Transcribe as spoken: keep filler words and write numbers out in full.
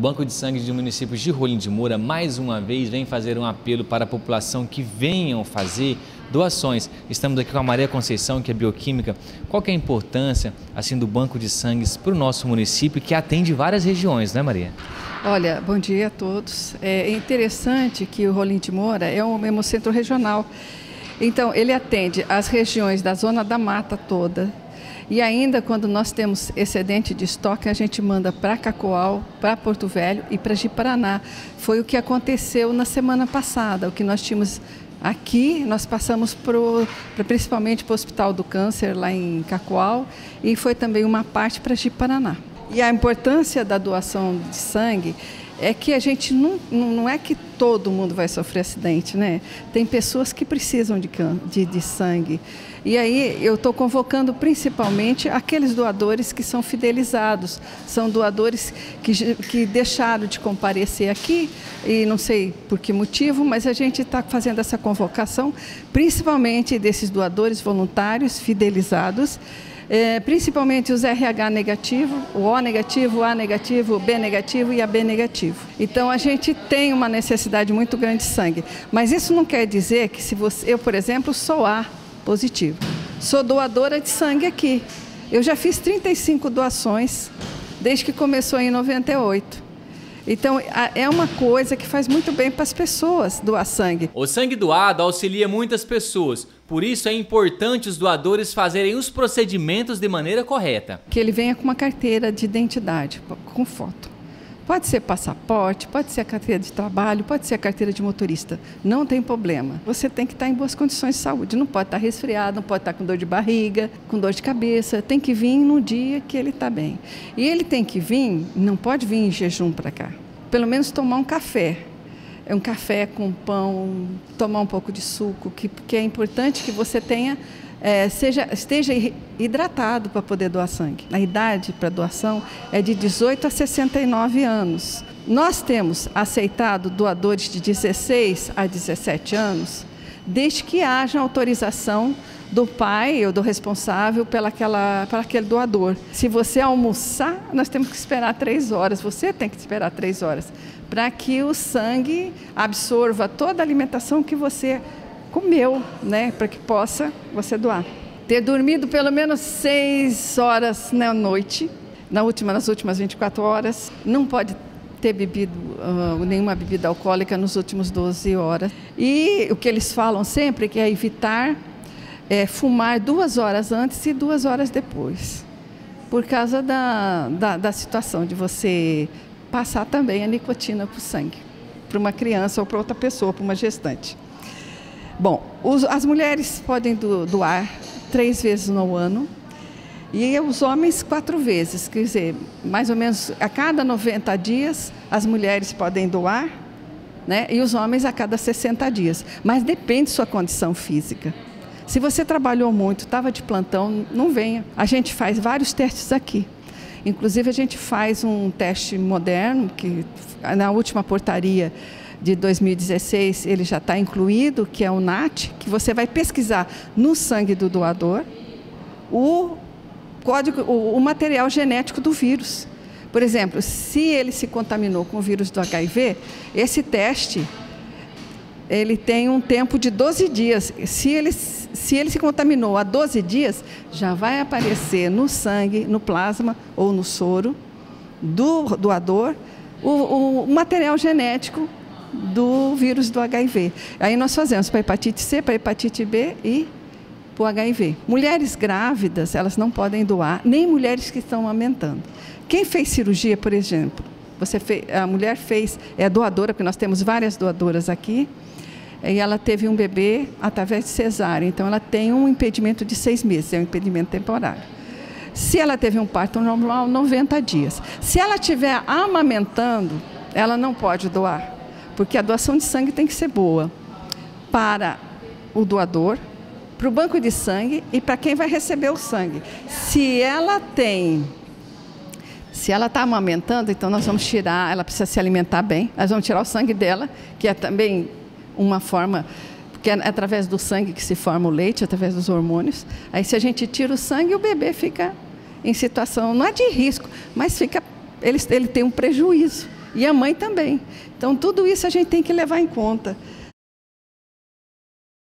Banco de Sangue de municípios de Rolim de Moura, mais uma vez, vem fazer um apelo para a população que venham fazer doações. Estamos aqui com a Maria Conceição, que é bioquímica. Qual que é a importância assim, do Banco de Sangue para o nosso município, que atende várias regiões, né, Maria? Olha, bom dia a todos. É interessante que o Rolim de Moura é um hemocentro regional. Então, ele atende as regiões da Zona da Mata toda. E ainda, quando nós temos excedente de estoque, a gente manda para Cacoal, para Porto Velho e para Ji-Paraná. Foi o que aconteceu na semana passada. O que nós tínhamos aqui, nós passamos pro, pra, principalmente para o Hospital do Câncer, lá em Cacoal, e foi também uma parte para Ji-Paraná. E a importância da doação de sangue é que a gente não, não é que todo mundo vai sofrer acidente, né? Tem pessoas que precisam de, de, de sangue. E aí eu estou convocando principalmente aqueles doadores que são fidelizados. São doadores que, que deixaram de comparecer aqui, e não sei por que motivo, mas a gente está fazendo essa convocação, principalmente desses doadores voluntários, fidelizados, É, principalmente os R H negativo, o O negativo, o A negativo, o B negativo e a B negativo. Então a gente tem uma necessidade muito grande de sangue, mas isso não quer dizer que se você, eu, por exemplo, sou A positivo, sou doadora de sangue aqui. Eu já fiz trinta e cinco doações desde que começou em noventa e oito. Então, é uma coisa que faz muito bem para as pessoas doar sangue. O sangue doado auxilia muitas pessoas, por isso é importante os doadores fazerem os procedimentos de maneira correta. Que ele venha com uma carteira de identidade, com foto. Pode ser passaporte, pode ser a carteira de trabalho, pode ser a carteira de motorista. Não tem problema. Você tem que estar em boas condições de saúde. Não pode estar resfriado, não pode estar com dor de barriga, com dor de cabeça. Tem que vir no dia que ele está bem. E ele tem que vir, não pode vir em jejum para cá. Pelo menos tomar um café. É um café com pão, tomar um pouco de suco, que, porque é importante que você tenha... É, seja, esteja hidratado para poder doar sangue. A idade para doação é de dezoito a sessenta e nove anos. Nós temos aceitado doadores de dezesseis a dezessete anos, desde que haja autorização do pai ou do responsável pela aquela, para aquele doador. Se você almoçar, nós temos que esperar três horas, você tem que esperar três horas, para que o sangue absorva toda a alimentação que você comeu, né, para que possa você doar. Ter dormido pelo menos seis horas na noite, na última, nas últimas vinte e quatro horas. Não pode ter bebido uh, nenhuma bebida alcoólica nos últimos doze horas. E o que eles falam sempre é que é evitar é, fumar duas horas antes e duas horas depois, por causa da, da, da situação de você passar também a nicotina para o sangue, para uma criança ou para outra pessoa, para uma gestante. Bom, os, as mulheres podem do, doar três vezes no ano e os homens quatro vezes, quer dizer, mais ou menos a cada noventa dias as mulheres podem doar, né, e os homens a cada sessenta dias, mas depende da sua condição física. Se você trabalhou muito, estava de plantão, não venha. A gente faz vários testes aqui. Inclusive a gente faz um teste moderno, que na última portaria de dois mil e dezesseis, ele já está incluído, que é o N A T, que você vai pesquisar no sangue do doador o código, o, o material genético do vírus. Por exemplo, se ele se contaminou com o vírus do H I V, esse teste ele tem um tempo de doze dias. Se ele, se ele se contaminou há doze dias, já vai aparecer no sangue, no plasma ou no soro do doador o, o, o material genético do vírus do H I V. Aí nós fazemos para hepatite C, para hepatite B e para o H I V. Mulheres grávidas, elas não podem doar, nem mulheres que estão amamentando. Quem fez cirurgia, por exemplo, você fez, a mulher fez, é doadora, porque nós temos várias doadoras aqui, e ela teve um bebê através de cesárea, então ela tem um impedimento de seis meses, é um impedimento temporário. Se ela teve um parto normal, noventa dias. Se ela estiver amamentando, ela não pode doar, porque a doação de sangue tem que ser boa para o doador, para o banco de sangue e para quem vai receber o sangue. Se ela tem, se ela está amamentando, então nós vamos tirar, ela precisa se alimentar bem, nós vamos tirar o sangue dela, que é também uma forma, porque é através do sangue que se forma o leite, através dos hormônios. Aí se a gente tira o sangue, o bebê fica em situação, não é de risco, mas fica, ele, ele tem um prejuízo, E a mãe também. Então, tudo isso a gente tem que levar em conta.